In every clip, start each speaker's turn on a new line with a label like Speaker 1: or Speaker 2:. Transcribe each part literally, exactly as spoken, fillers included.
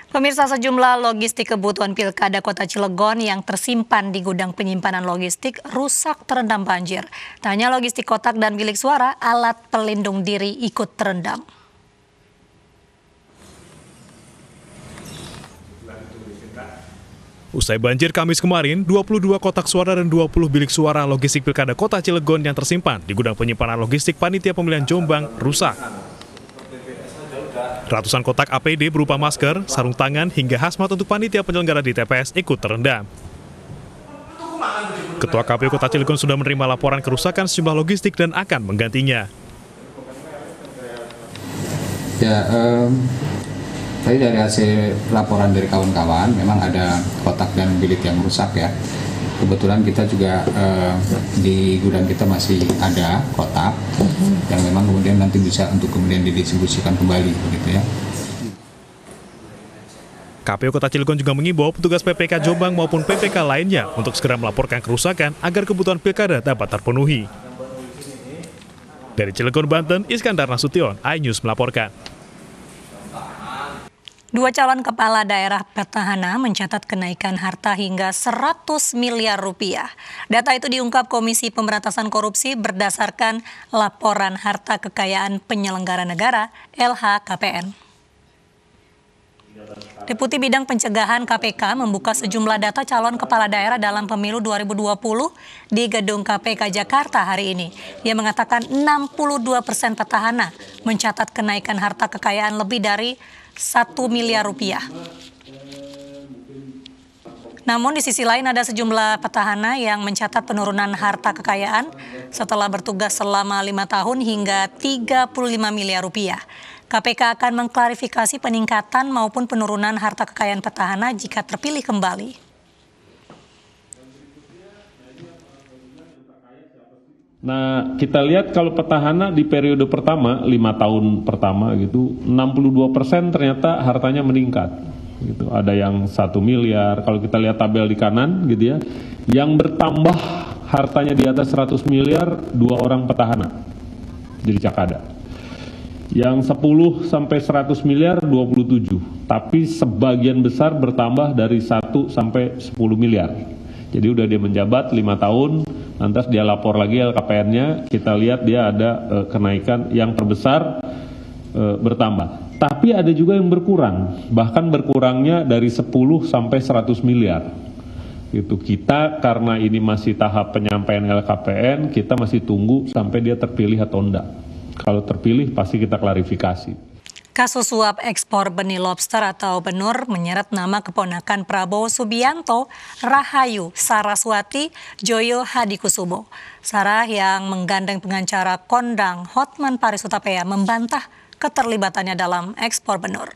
Speaker 1: Pemirsa, sejumlah logistik kebutuhan Pilkada Kota Cilegon yang tersimpan di gudang penyimpanan logistik rusak terendam banjir. Tak hanya logistik kotak dan bilik suara, alat pelindung diri ikut terendam.
Speaker 2: Usai banjir Kamis kemarin, dua puluh dua kotak suara dan dua puluh bilik suara logistik Pilkada Kota Cilegon yang tersimpan di gudang penyimpanan logistik Panitia Pemilihan Jombang rusak. Ratusan kotak A P D berupa masker, sarung tangan, hingga hazmat untuk panitia penyelenggara di T P S ikut terendam. Ketua K P U Kota Cilegon sudah menerima laporan kerusakan sejumlah logistik dan akan menggantinya.
Speaker 3: Ya, um, tadi dari hasil laporan dari kawan-kawan, memang ada kotak dan bilik yang rusak ya. Kebetulan kita juga eh, di gudang kita masih ada kotak mm-hmm. yang memang kemudian nanti bisa untuk kemudian didistribusikan kembali, begitu ya.
Speaker 2: K P U Kota Cilegon juga mengimbau petugas P P K Jombang maupun P P K lainnya untuk segera melaporkan kerusakan agar kebutuhan pilkada dapat terpenuhi. Dari Cilegon, Banten, Iskandar Nasution, iNews melaporkan.
Speaker 1: Dua calon kepala daerah petahana mencatat kenaikan harta hingga seratus miliar rupiah. Data itu diungkap Komisi Pemberantasan Korupsi berdasarkan laporan harta kekayaan penyelenggara negara L H K P N. Deputi Bidang Pencegahan K P K membuka sejumlah data calon kepala daerah dalam pemilu dua ribu dua puluh di Gedung K P K Jakarta hari ini. Ia mengatakan enam puluh dua persen petahana mencatat kenaikan harta kekayaan lebih dari satu miliar rupiah. Namun di sisi lain ada sejumlah petahana yang mencatat penurunan harta kekayaan setelah bertugas selama lima tahun hingga tiga puluh lima miliar rupiah. K P K akan mengklarifikasi peningkatan maupun penurunan harta kekayaan petahana jika terpilih kembali.
Speaker 4: Nah, kita lihat kalau petahana di periode pertama, lima tahun pertama gitu, enam puluh dua persen ternyata hartanya meningkat. Gitu. Ada yang satu miliar, kalau kita lihat tabel di kanan gitu ya, yang bertambah hartanya di atas seratus miliar, dua orang petahana jadi Cakada. Yang sepuluh sampai seratus miliar, dua puluh tujuh. Tapi sebagian besar bertambah dari satu sampai sepuluh miliar. Jadi udah dia menjabat lima tahun, lantas dia lapor lagi L K P N-nya, kita lihat dia ada e, kenaikan yang terbesar e, bertambah. Tapi ada juga yang berkurang, bahkan berkurangnya dari sepuluh sampai seratus miliar. Itu kita karena ini masih tahap penyampaian L K P N, kita masih tunggu sampai dia terpilih atau enggak. Kalau terpilih pasti kita klarifikasi.
Speaker 1: Kasus suap ekspor benih lobster atau Benur menyeret nama keponakan Prabowo Subianto, Rahayu Saraswati Joyo Hadikusumo. Sarah yang menggandeng pengacara kondang Hotman Paris Hutapea membantah keterlibatannya dalam ekspor benur.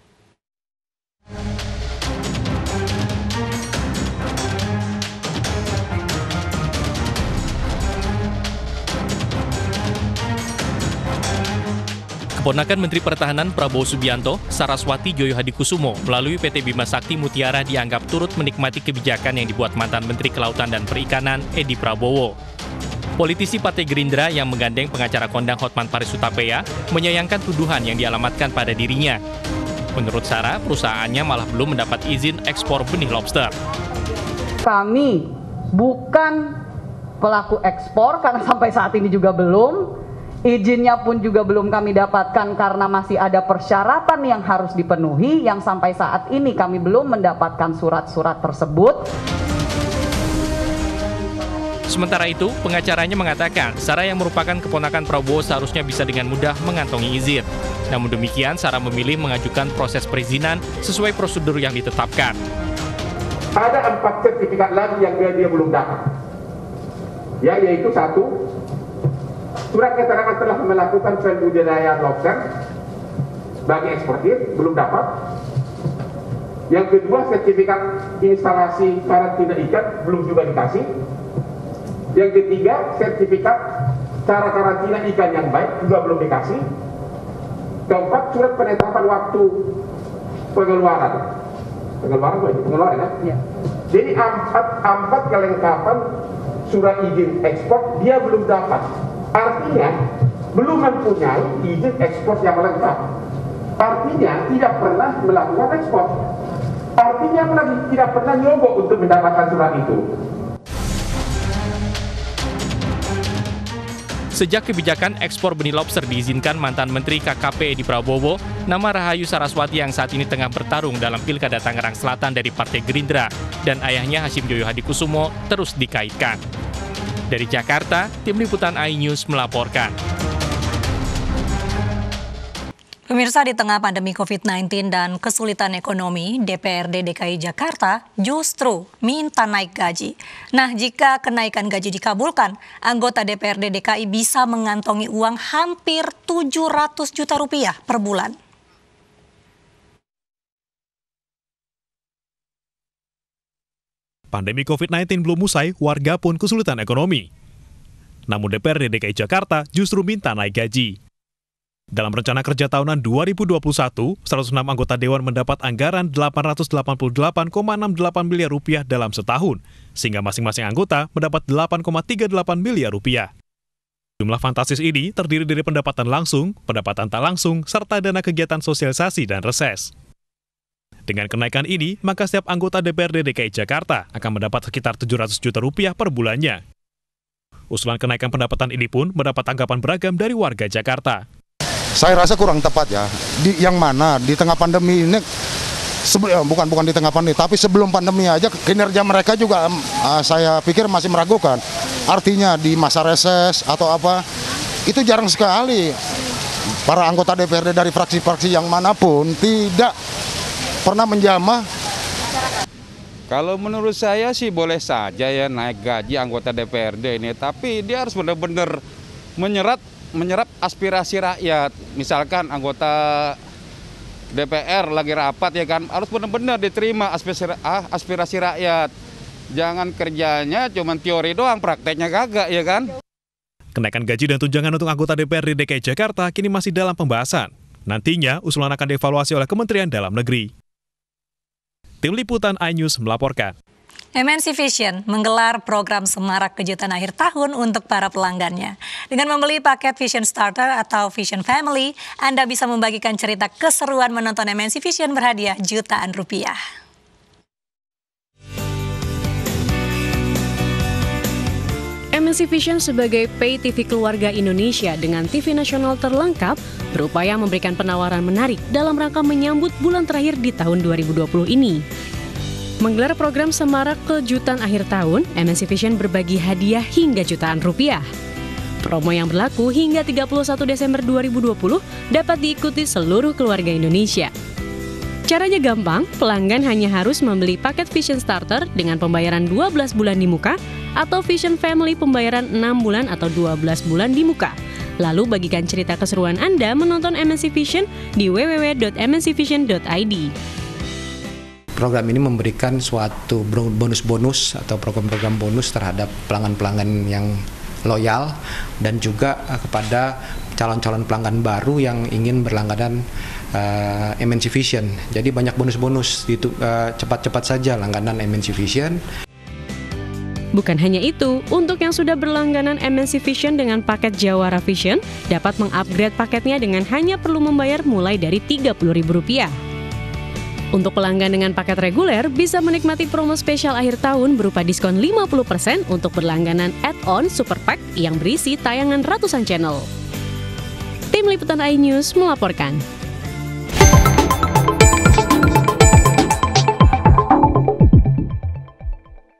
Speaker 5: Keponakan Menteri Pertahanan Prabowo Subianto, Saraswati Joyo Hadikusumo, melalui P T Bima Sakti Mutiara dianggap turut menikmati kebijakan yang dibuat mantan Menteri Kelautan dan Perikanan, Edi Prabowo. Politisi Partai Gerindra yang menggandeng pengacara kondang Hotman Paris Hutapea menyayangkan tuduhan yang dialamatkan pada dirinya. Menurut Sarah, perusahaannya malah belum mendapat izin ekspor benih lobster.
Speaker 6: Kami bukan pelaku ekspor karena sampai saat ini juga belum. Izinnya pun juga belum kami dapatkan karena masih ada persyaratan yang harus dipenuhi yang sampai saat ini kami belum mendapatkan surat-surat tersebut.
Speaker 5: Sementara itu, pengacaranya mengatakan Sarah yang merupakan keponakan Prabowo seharusnya bisa dengan mudah mengantongi izin. Namun demikian, Sarah memilih mengajukan proses perizinan sesuai prosedur yang ditetapkan.
Speaker 7: Ada empat sertifikat lagi yang dia, dia belum dapat. Ya, yaitu satu, surat keterangan telah melakukan pembudidayaan lobster bagi eksportir, belum dapat. Yang kedua, sertifikat instalasi karantina ikan, belum juga dikasih. Yang ketiga, sertifikat cara karantina ikan yang baik, juga belum dikasih. Keempat, surat penetapan waktu pengeluaran. Pengeluaran, pengeluaran ya? Ya. Jadi empat, empat kelengkapan surat izin ekspor dia belum dapat. Artinya belum mempunyai izin ekspor yang lengkap. artinya tidak pernah melakukan ekspor. Artinya apa lagi? Tidak pernah nyogok untuk mendapatkan surat itu.
Speaker 5: Sejak kebijakan ekspor benih lobster diizinkan mantan Menteri K K P Edi Prabowo, nama Rahayu Saraswati yang saat ini tengah bertarung dalam Pilkada Tangerang Selatan dari Partai Gerindra dan ayahnya Hashim Joyo Hadikusumo terus dikaitkan. Dari Jakarta, Tim Liputan iNews melaporkan.
Speaker 1: Pemirsa, di tengah pandemi covid sembilan belas dan kesulitan ekonomi, D P R D D K I Jakarta justru minta naik gaji. Nah, jika kenaikan gaji dikabulkan, anggota D P R D D K I bisa mengantongi uang hampir tujuh ratus juta rupiah per bulan.
Speaker 2: Pandemi covid sembilan belas belum usai, warga pun kesulitan ekonomi. Namun D P R D D K I Jakarta justru minta naik gaji. Dalam rencana kerja tahunan dua ribu dua puluh satu, seratus enam anggota Dewan mendapat anggaran delapan ratus delapan puluh delapan koma enam delapan miliar rupiah dalam setahun, sehingga masing-masing anggota mendapat delapan koma tiga delapan miliar rupiah. Jumlah fantastis ini terdiri dari pendapatan langsung, pendapatan tak langsung, serta dana kegiatan sosialisasi dan reses. Dengan kenaikan ini, maka setiap anggota D P R D D K I Jakarta akan mendapat sekitar tujuh ratus juta rupiah per bulannya. Usulan kenaikan pendapatan ini pun mendapat tanggapan beragam dari warga Jakarta.
Speaker 8: Saya rasa kurang tepat ya, di yang mana di tengah pandemi ini, sebelum, bukan bukan di tengah pandemi, tapi sebelum pandemi aja kinerja mereka juga uh, saya pikir masih meragukan. Artinya di masa reses atau apa, itu jarang sekali para anggota D P R D dari fraksi-fraksi yang manapun tidak pernah menjamah.
Speaker 9: Kalau menurut saya sih boleh saja ya naik gaji anggota D P R D ini, tapi dia harus benar-benar menyerat menyerap aspirasi rakyat. Misalkan anggota D P R lagi rapat ya kan, harus benar-benar diterima aspirasi, aspirasi rakyat. Jangan kerjanya cuma teori doang, prakteknya kagak ya kan.
Speaker 2: Kenaikan gaji dan tunjangan untuk anggota D P R D D K I Jakarta kini masih dalam pembahasan. Nantinya usulan akan dievaluasi oleh Kementerian Dalam Negeri. Tim Liputan iNews melaporkan.
Speaker 1: M N C Vision menggelar program semarak kejutan akhir tahun untuk para pelanggannya. Dengan membeli paket Vision Starter atau Vision Family, Anda bisa membagikan cerita keseruan menonton M N C Vision berhadiah jutaan rupiah.
Speaker 10: M N C Vision sebagai pay T V keluarga Indonesia dengan T V nasional terlengkap berupaya memberikan penawaran menarik dalam rangka menyambut bulan terakhir di tahun dua ribu dua puluh ini. Menggelar program semarak kejutan akhir tahun, M N C Vision berbagi hadiah hingga jutaan rupiah. Promo yang berlaku hingga tiga puluh satu Desember dua ribu dua puluh dapat diikuti seluruh keluarga Indonesia. Caranya gampang, pelanggan hanya harus membeli paket Vision Starter dengan pembayaran dua belas bulan di muka atau Vision Family pembayaran enam bulan atau dua belas bulan di muka. Lalu bagikan cerita keseruan Anda menonton M N C Vision di w w w dot m n c vision dot i d.
Speaker 11: Program ini memberikan suatu bonus-bonus atau program-program bonus terhadap pelanggan-pelanggan yang loyal dan juga kepada calon-calon pelanggan baru yang ingin berlangganan uh, M N C Vision. Jadi banyak bonus-bonus, itu uh, cepat-cepat saja langganan M N C Vision.
Speaker 10: Bukan hanya itu, untuk yang sudah berlangganan M N C Vision dengan paket Jawara Vision dapat mengupgrade paketnya dengan hanya perlu membayar mulai dari tiga puluh ribu rupiah. Untuk pelanggan dengan paket reguler bisa menikmati promo spesial akhir tahun berupa diskon lima puluh persen untuk berlangganan add-on Super Pack yang berisi tayangan ratusan channel. Tim Liputan iNews melaporkan.